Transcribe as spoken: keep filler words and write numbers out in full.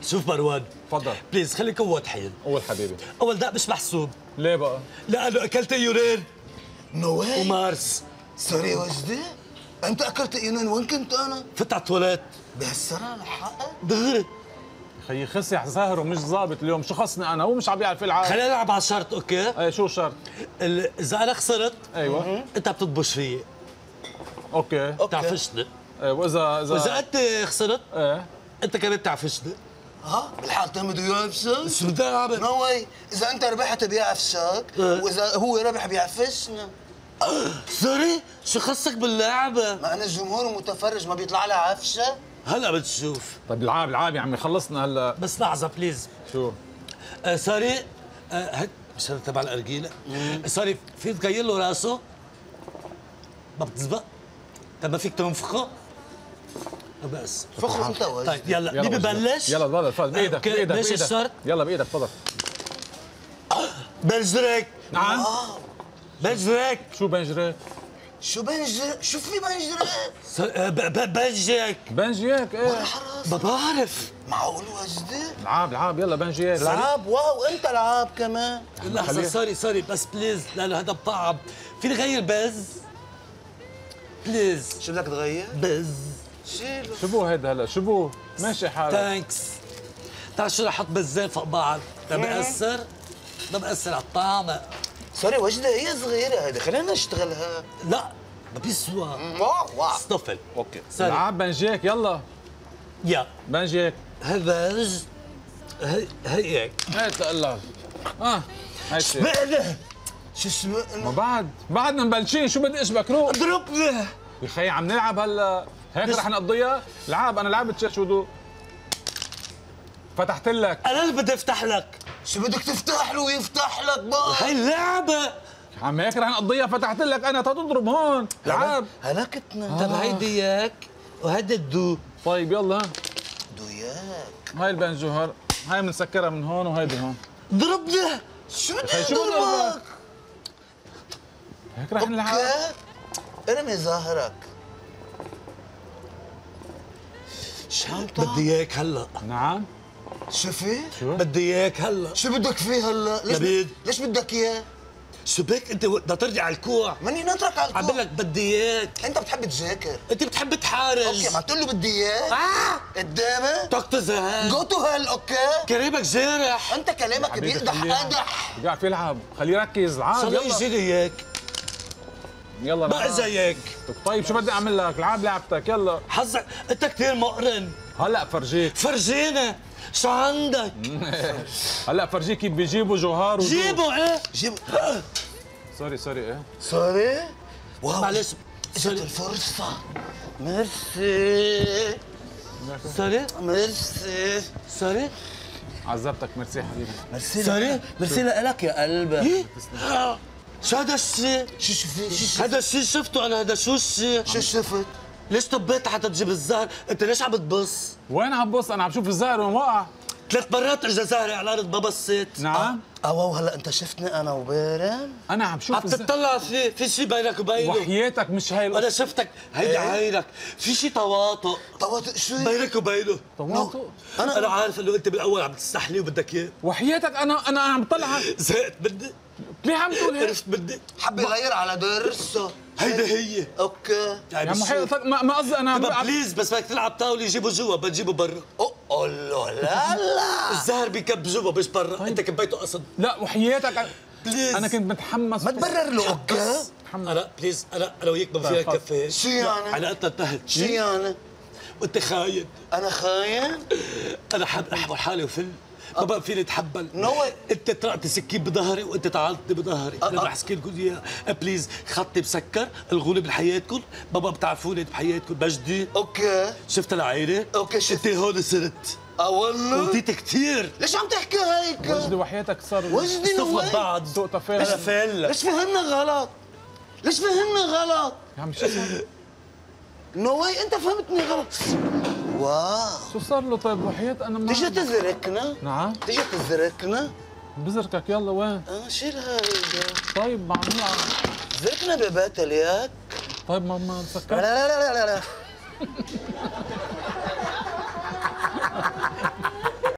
شوف مروان، تفضل بليز خليك واضحين. قول حبيبي. اول دق مش محسوب. ليه بقى؟ لانه اكلت يورين نو واي. ومارس. سوري وجدي؟ انت اكلت يونان، وين كنت انا؟ فت على التواليت بهالسرعه لحقك؟ دغري. خيي خسي سهر ومش ظابط اليوم، شو خصني انا؟ هو مش عم يعرف يلعب. خلينا نلعب على شرط، اوكي؟ ايه شو الشرط؟ ال- اذا انا خسرت ايوه انت بتطبش فيي. اوكي بتعفشني. ايه واذا اذا واذا انت خسرت ايه انت كمان بتعفشني. ها بالحالتين بده يعفسك؟ شو بدي اعمل؟ نو واي، اذا انت ربحت بيعفسك واذا هو ربح بيعفسنا. سوري، شو خصك باللعبة؟ ما انا الجمهور المتفرج ما بيطلع لها عفشه؟ هلا بتشوف. طيب العاب العاب يا عمي، خلصنا هلا. بس لحظة بليز. شو؟ آه سوري، آه هيك مش هذا تبع الارجيله. سوري، فيك تغير له راسه؟ ما بتزبط؟ طيب ما فيك تنفخه؟ بس فخر انت وجدي. طيب يلا مين وجدي. ببلش؟ يلا تفضل تفضل بايدك أوكي، بايدك ماشي بايدك الشرط؟ يلا بايدك تفضل. بنجرك. نعم. بنجرك. شو بنجريك؟ شو بنجر؟ شو في بنجر؟ س- آه، ب- ب- بنجرك. بنجيك ايه. حراس. ما بعرف. معقول وجدي؟ العاب العاب يلا بنجيك. لعاب، واو انت لعاب كمان. لحظة خليه. سوري سوري بس بليز لانه هذا بطعم. فيني غير بز؟ بليز شو بدك تغير؟ بز. شيله. شو بو هيدا هلا؟ شو بو؟ ماشي حالك. ثانكس. تعال شو رح احط بزين فوق بعض؟ ما بأثر؟ ما بأثر على الطعم. سوري وجدي، هي صغيره هيدي، خلينا نشتغلها. لا ما بيسوى. واو واو. اصطفل. اوكي. سوري. العاب بنجيك يلا يا بنجيك. هبز. هي هيك. هات تقلل. اه هاي شيء. بعده شو اسمه؟ ما بعد بعدنا مبلشين، شو بدي اشبك روح. اضربني. يا خيي عم نلعب هلا هيك رح نقضيها. لعب انا لعبت شاشودو. فتحت لك. انا اللي بدي افتح لك. شو بدك تفتح له ويفتح لك بقى؟ هاي اللعبة. عم هيك رح نقضيها. فتحت لك انا تضرب هون. لعب. هلكتنا. طب هيدي اياك وهيدا الدو. طيب يلا دوياك. هاي البنجو هر. هاي بنسكرها من هون وهيدي هون. ضربني. شو بدي خي شو بدي اضربك؟ أضربك؟ هيك رح نلعب. اوكي. ارمي ظهرك. شنطة. بدي اياك هلا. نعم. شو في؟ شو؟ بدي اياك هلا. شو بدك فيه هلا؟ ليش لبيد. ليش بدك اياه؟ شو بك انت بدها ترجع على الكوع. ماني ناترك على عم بقول الكوع. لك بدي اياك. انت بتحب تذاكر. انت بتحب تحارج. اوكي ما تقول له بدي اياه. اه قدامي. طاقة هان. جو تو هيل. اوكي. كريمك جارح. انت كلامك حبيبي بيقدح خليه. قدح. بيعرف يلعب. خليه يركز. شو العاب الله يلا يجيني اياك. يلا بقى نلعب. زيك. طيب شو بدي اعمل لك؟ العاب لعبتك يلا. حظك انت كثير مقرن. هلا فرجيك. فرجينا شو عندك. هلا فرجيك كيف بيجيبوا جوهر وجو. جيبوا ايه. جيب. سوري سوري ايه. سوري. واو. معلش. اجت سوري الفرصة. ميرسي. سوري ميرسي. سوري عذبتك. ميرسي حبيبي. ميرسي. سوري. ميرسي لك يا قلبي. ايه آه. شو هذا الشيء؟ شو شو في؟ شو شو هذا الشيء شفته انا. هذا شو الشيء؟ شو شفت؟ ليش طبيت حتى تجيب الزهر؟ انت ليش عم بتبص؟ وين عم بص؟ انا عم شوف الزهر وين وقع. ثلاث مرات اجى زهري على الارض ما بصيت. نعم. اه واو هلا انت شفتني انا وبيرن؟ انا عم شوف عم الزهر. تطلع في في شيء بينك وبينه. وحياتك مش هاي انا القصة. شفتك هيدي عينك في شيء تواطؤ طوات شو؟ بينك وبينه. طواطو. انا انا عارف انه انت بالاول عم تستحلي وبدك اياه. وحياتك انا انا عم بطلع. زهقت بدي. ليه عم تقول هيك؟ عرفت بدي. حب يغير على درسه. هيدا هي. اوكي. يا عم وحياتك ما ما قصدي انا عم طب عم- بليز بس بدك تلعب طاوله يجيبوا جوا بتجيبوا برا. اوه لا لا لا. الزهر بيكب جوا مش برا. انت كبيته قصد. لا وحياتك أنا- بليز انا كنت متحمس. ما تبرر له اوكي؟ انا بليز انا انا وياك ما فينا طيب، نكفي. شو يعني؟ علاقتنا انتهت. شو يعني؟ وانت خاين. انا خاين؟ انا حاب احول حالي وفل ما بقى فيني اتحمل. نو واي. انت طلعت سكين بظهري وانت تعالتني بظهري. انا رح اسكي لكم اياها. بليز خطي مسكر الغوني بحياتكم. ما بقى بتعرفوني بحياتكم. مجدي اوكي. شفت العينه؟ اوكي شفت. انت هون صرت اه والله؟ وديت كثير. ليش عم تحكي هيك؟ وجدي وحياتك صار وجدي استفلت نوي. بعض. سوء تفاهم. انا فل. ليش فهمنا غلط؟ ليش فهمنا غلط؟ يا عم شو صار؟ نو واي انت فهمتني غلط. واو. شو صار له طيب وحياة انا ما تيجي تزركنا؟ نعم. تيجي تزركنا؟ بزركك يلا وين؟ اه شيل هيدا. طيب ما عم نلعب. زركنا ببيت الياك. طيب ما ما لا مسكرت. لا لا لا لا